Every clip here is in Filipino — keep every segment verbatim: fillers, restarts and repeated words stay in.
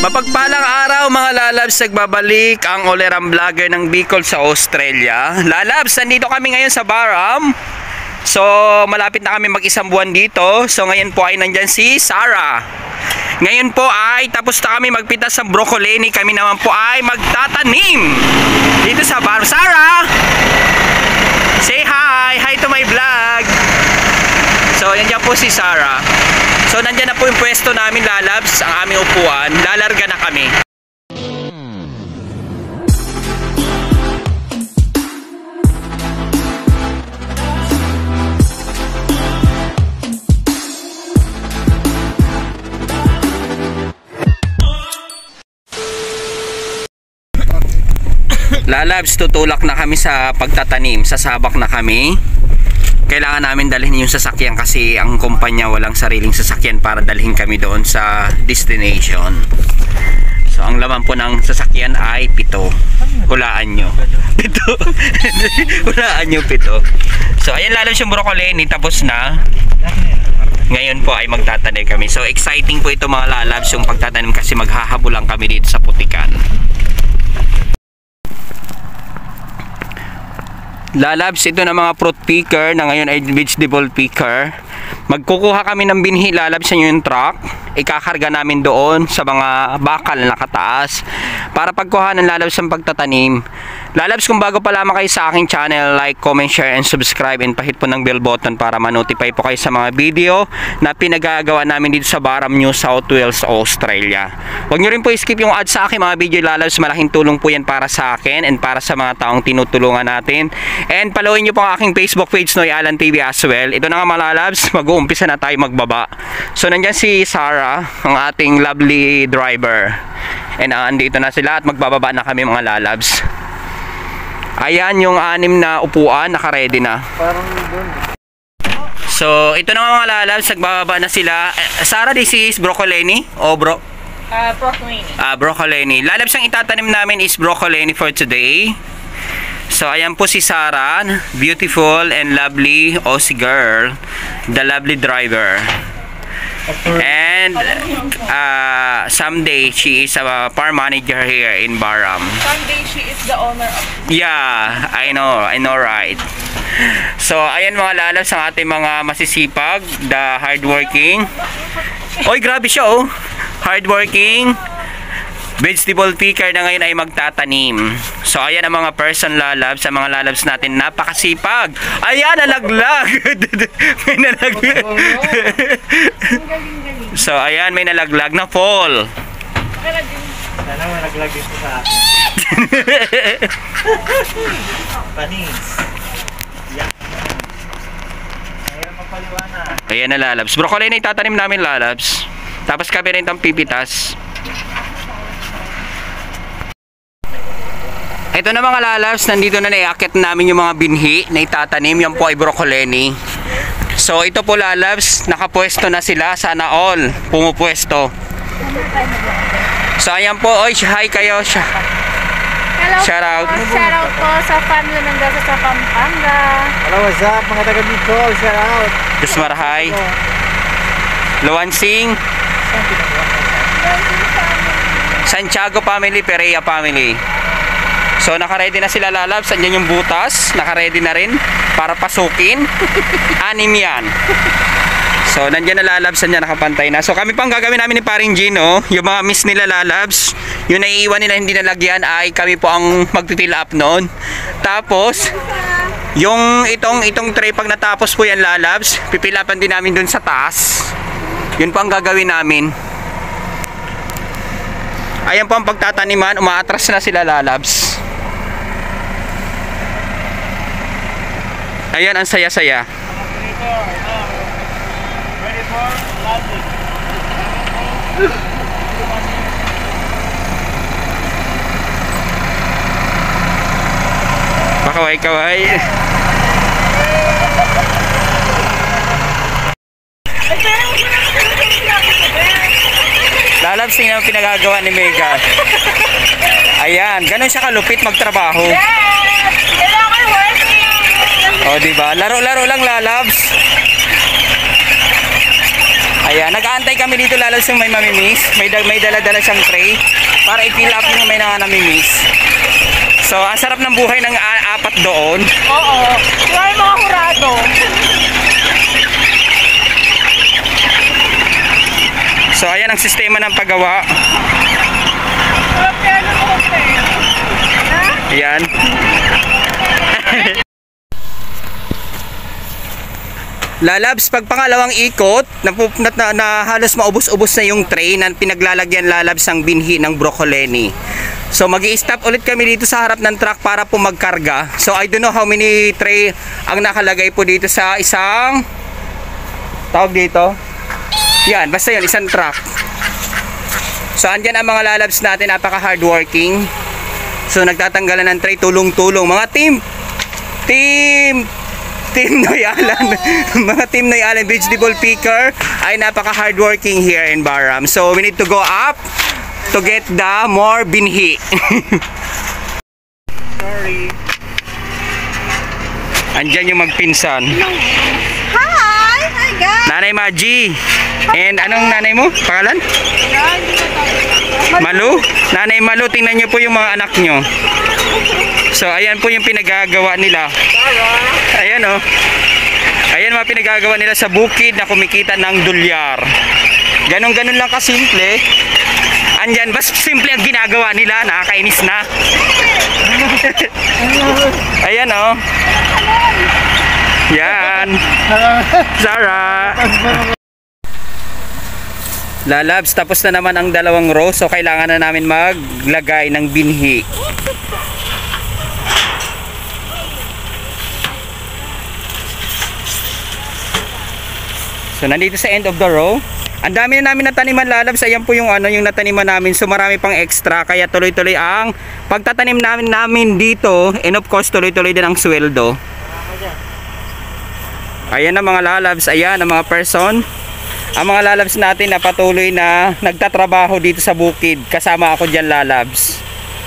Mapagpalang araw mga lalabs, nagbabalik ang Oleram Vlogger ng Bicol sa Australia. Lalabs, nandito kami ngayon sa Baram. So malapit na kami mag-isang buwan dito. So ngayon po ay nandyan si Sarah. Ngayon po ay tapos na kami magpitas sa broccoli. Kami naman po ay magtatanim dito sa Baram. Sarah! Say hi! Hi to my vlog! So nandiyan po si Sarah. So nandiyan na po yung pwesto namin lalabs, ang aming upuan. Lalarga na kami. Lalabs, tutulak na kami sa pagtatanim. Sasabak na kami. Kailangan namin dalhin yung sasakyan kasi ang kumpanya walang sariling sasakyan para dalhin kami doon sa destination. So ang laman po ng sasakyan ay pito. Hulaan nyo. Pito. Hulaan nyo pito. So ayan lalabs yung broccoli. Tapos na. Ngayon po ay magtatanim kami. So exciting po ito mga lalabs yung pagtatanim kasi maghahabulan kami dito sa putikan. Lalabs, ito na mga fruit picker na ngayon ay vegetable picker. Magkukuha kami ng binhi, lalabs sa yung truck. Ikakarga namin doon sa mga bakal na nakataas para pagkuha ng lalabs ng pagtatanim. Lalabs, kung bago pa lamang kayo sa aking channel, like, comment, share, and subscribe, and pahit po ng bell button para ma-notify po kayo sa mga video na pinagagawa namin dito sa Baram, New South Wales, Australia. Huwag nyo rin po skip yung ads sa aking mga video lalabs, malaking tulong po yan para sa akin and para sa mga taong tinutulungan natin. And followin nyo po ang aking Facebook page, Noy Alan T V as well. Ito na nga mga lalabs, mag-uumpisa na tayo magbaba. So nandyan si Sarah, ang ating lovely driver. And uh, andito na sila at magbababa na kami mga lalabs. Ayan yung anim na upuan, naka-ready na. So ito na nga mga lalabs, nagbababa na sila. uh, Sarah, this is broccoli o bro? Uh, broccoli. Ah, uh, broccoli. Lalabs, ang itatanim namin is broccoli for today. So ayan po si Sarah, beautiful and lovely Aussie girl, the lovely driver. And uh, someday she is a farm manager here in Baram. Someday she is the owner of... Yeah, I know, I know right. So ayan mga lalabs ang ating mga masisipag, the hardworking. Oy, grabe siya oh. Hardworking vegetable picker na ngayon ay magtatanim. So ayan ang mga person lalabs, sa mga lalabs natin napakasipag. Ayan, nalaglag. May nalaglag. So ayan, may nalaglag na fall. Sana nalaglag dito sa akin. Panis. Yan. Mayroon magpaliwanag. Ayan na lalabs. Broccoli na itatanim namin lalabs. Tapos kami rin itong pipitas. Ito na mga lalabs, nandito na naiakit namin yung mga binhi na itatanim. Yan po ay broccoli. So ito po lalabs, nakapwesto na sila. Sana all pumupwesto. So ayan po, oy, hi kayo. Hello Shout out. po, shout out po sa family ng Gaza sa Pampanga. Hello, what's up mga taga Bicol, shout out. Kusmarahay, Luansing, Santiago family, Perea family. So naka-ready na sila lalabs. Andyan yung butas, naka-ready na rin para pasukin. Anim yan. So nandyan na lalabs, andyan nakapantay na. So kami pang gagawin namin ni Paring Gino, yung mga miss nila lalabs, yung naiiwan nila hindi nalagyan ay kami po ang magpipill up noon. Tapos yung itong itong tray pag natapos po yan lalabs, pipilapan din namin dun sa taas. Yun po ang gagawin namin. Ayan po ang pagtataniman, umaatras na sila lalabs. Ayan, ang saya-saya. Pakaway-kaway. Lalabs, tingnan ang pinagagawa ni Mega. Ayan, ganun siya kalupit magtrabaho. Yes! Kailangan working! O, diba? Laro-laro lang lalabs. Ayan, nag-aantay kami dito lalo sa may mamimiss. May, da- may dala-dala siyang tray para i-fill up yung may na namimiss. So, ang sarap ng buhay ng a- apat doon. Oo. Kaya yung mga hurado. So, ayan ang sistema ng paggawa. Sarap kaya ng hotel. Ha? Ayan. Lalabs, pag pangalawang ikot, na, na, na, na halos maubos-ubos na yung tray na pinaglalagyan lalabs ang binhi ng brocolini. So mag-i-stop ulit kami dito sa harap ng truck para po magkarga. So I don't know how many tray ang nakalagay po dito sa isang tawag dito. Yan, basta yun, isang truck. So andyan ang mga lalabs natin, napaka hardworking. So nagtatanggalan ng tray, tulong-tulong. Mga team, team, team Noy Alan, mga team Noy Alan vegetable picker ay napaka hardworking here in Baram. So we need to go up to get the more binhi. Sorry. Andyan yung magpinsan. Hi! Hi guys! Nanay Maji. And anong nanay mo? Pangalan? Malu? Nanay Malu, tingnan nyo po yung mga anak nyo. So ayan po yung pinagagawa nila. Ayan o. Oh. Ayan mga pinagagawa nila sa bukid na kumikita ng dolyar. Ganon-ganon lang kasimple. Andyan, bas simple ang ginagawa nila. Nakakainis na. Ayan o. Oh. Yan. Sarah. Lalabs, tapos na naman ang dalawang row. So kailangan na namin maglagay ng binhi. So nandito sa end of the row. Ang dami na namin nataniman lalabs. Ayan po yung ano yung nataniman namin. So marami pang extra. Kaya tuloy-tuloy ang pagtatanim namin namin dito. And of course tuloy-tuloy din ang sweldo. Ayan na mga lalabs. Ayan ang mga person. Ang mga lalabs natin na patuloy na nagtatrabaho dito sa bukid. Kasama ako dyan lalabs.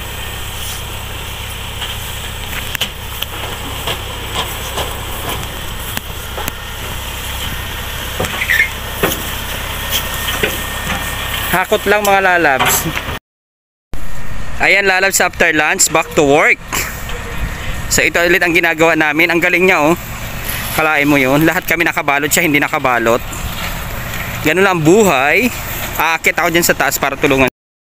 Hakot lang mga lalabs. Ayan lalabs, after lunch, back to work. So ito ulit ang ginagawa namin. Ang galing niya oh. Kalain mo yun. Lahat kami nakabalot, siya hindi nakabalot. Ganun lang ang buhay. Aakit ako dyan sa taas para tulungan.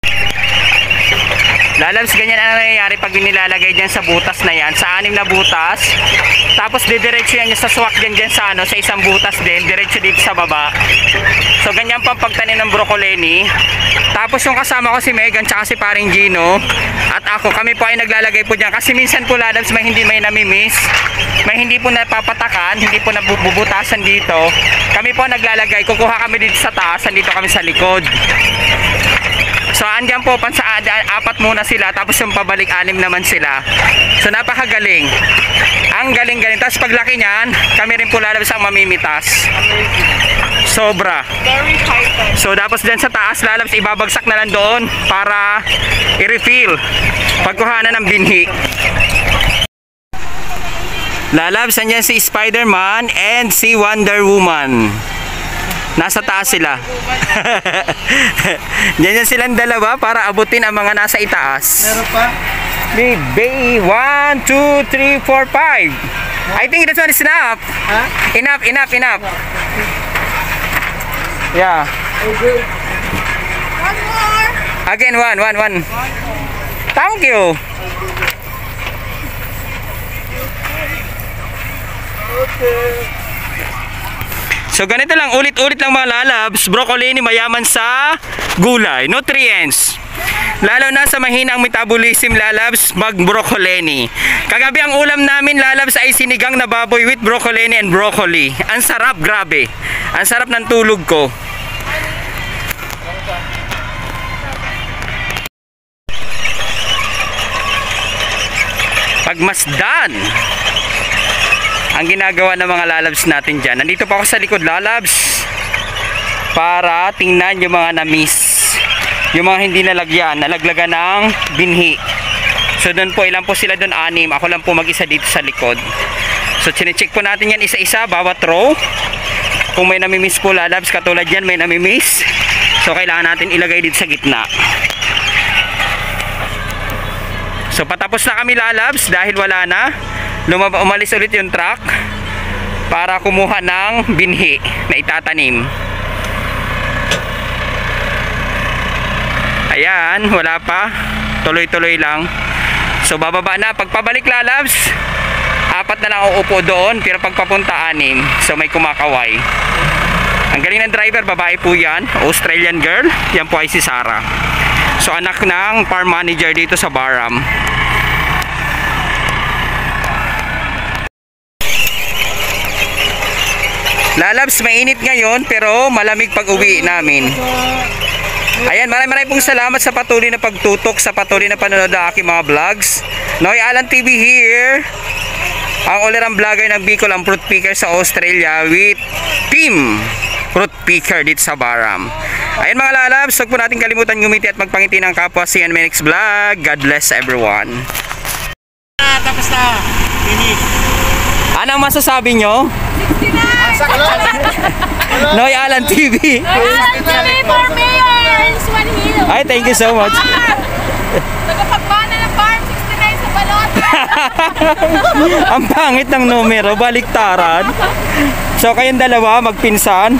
Lalabs, ganyan ang nangyayari pag nilalagay dyan sa butas na yan. Sa anim na butas. Tapos didiretso yan sa swak dyan dyan sa, ano, sa isang butas din. Diretso dito sa baba. So ganyan pang pagtanim ng brocolini. Tapos yung kasama ko si Megan tsaka si paring Gino at ako, kami po ay naglalagay po dyan. Kasi minsan po lalabs may hindi may namimiss. May hindi po napapatakan. Hindi po nabubutasan dito. Kami po naglalagay. Kukuha kami dito sa taas. Dito kami sa likod. So andyan po pansa apat muna sila tapos yung pabalik anim naman sila. So napakagaling. Ang galing-galing. Tapos paglaki niyan, kami rin po lalabas ang mamimitas. Sobra. Very tight. So tapos dyan sa taas lalabas ibabagsak na lang doon para i-refill. Pagkuhanan ng binhi. Lalabas andyan si Spider-Man and si Wonder Woman. Nasa taas sila. Diyan silang dalawa para abutin ang mga nasa itaas. Meron pa? Baby, one, two, three, four, five. I think this one is enough. Ha? Enough, enough, enough. Yeah. Okay. One more. Again, one, one, one. Thank you. Okay. So ganito lang, ulit-ulit lang mga lalabs. Brocolini mayaman sa gulay, nutrients. Lalo na sa mahinang metabolism lalabs, mag brocolini. Kagabi ang ulam namin lalabs ay sinigang na baboy with brocolini and broccoli. Ang sarap, grabe. Ang sarap ng tulog ko. Pagmasdan ang ginagawa ng mga lalabs natin dyan. Nandito pa ako sa likod lalabs para tingnan yung mga na-miss, yung mga hindi nalagyan, nalaglagan ng binhi. So doon po, ilan po sila doon? Anim. Ako lang po mag-isa dito sa likod. So chinecheck po natin yan isa-isa, bawat row. Kung may namimiss po lalabs, katulad yan may namimiss. So kailangan natin ilagay dito sa gitna. So patapos na kami lalabs dahil wala na. Lumab umalis ulit yung truck para kumuha ng binhi na itatanim. Ayan, wala pa. Tuloy-tuloy lang. So bababa na. Pagpabalik lalabs, apat na lang uupo doon, pero pagpapunta anim. So may kumakaway. Ang galing ng driver, babae po yan, Australian girl. Yan po ay si Sarah. So anak ng farm manager dito sa Baram. Lalabs, mainit ngayon pero malamig pag uwi namin. Ayan, maraming maraming pong salamat sa patuloy na pagtutok, sa patuloy na panonood ng aking mga vlogs. Noy Alan T V here, ang ulerang vlogger ng Bicol, ang fruit picker sa Australia with team fruit picker dito sa Baram. Ayan mga lalabs, huwag po natin kalimutan ngumiti at magpangiti ng kapwa. See you in my next vlog. God bless everyone. Ah, tapos na. Finish. Anong masasabi nyo? Noy Alan T V. Noy Alan T V for Mayor in Swan Hill. Ay, thank you so much. Tagapagmana ng farm, sixty-nine sa Balota. Ang pangit ng numero, baliktaran. So kayong dalawa magpinsan.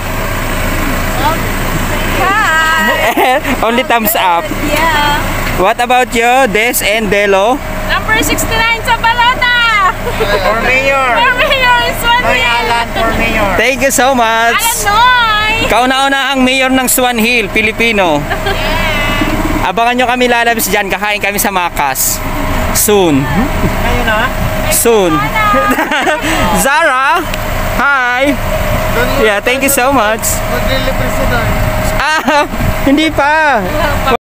Hi. Only thumbs up. Yeah. What about you, Des and Delo? Number sixty-nine sa Balota. For mayor. For Mayor in Swan Noy Hill. Alan for mayor. Thank you so much. Alan Noy. Kauna-una ang mayor ng Swan Hill, Pilipino. Abangan nyo kami lalabas dyan, kakain kami sa Makas. Soon. Ngayon na. Soon. Zara, hi. Yeah, thank you so much. Mag-deliver sila. Ah, hindi pa.